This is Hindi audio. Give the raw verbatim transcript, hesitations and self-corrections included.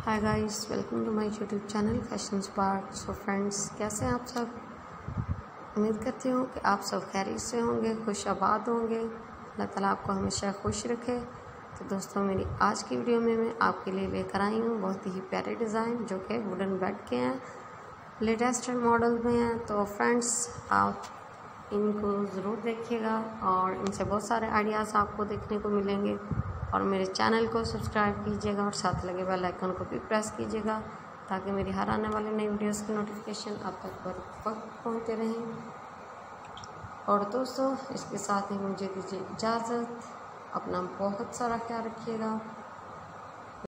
Hi guys, welcome to my YouTube channel fashion spark. So friends, कैसे हैं आप सब। उम्मीद करती हूँ कि आप सब खैरियत से होंगे, खुश आबाद होंगे। अल्लाह ताला आपको हमेशा खुश रखे। तो दोस्तों, मेरी आज की वीडियो में मैं आपके लिए लेकर आई हूँ बहुत ही प्यारे डिज़ाइन जो कि वुडन बेड के हैं, लेटेस्ट मॉडल में हैं। तो फ्रेंड्स, आप इनको ज़रूर देखिएगा और इनसे बहुत सारे आइडियाज़ आपको देखने को मिलेंगे। और मेरे चैनल को सब्सक्राइब कीजिएगा और साथ लगे बेल आइकन को भी प्रेस कीजिएगा ताकि मेरी हर आने वाले नई वीडियोस की नोटिफिकेशन आप तक बर वक्त पहुँचते रहें। और दोस्तों, इसके साथ ही मुझे दीजिए इजाज़त। अपना बहुत सारा ख्याल रखिएगा।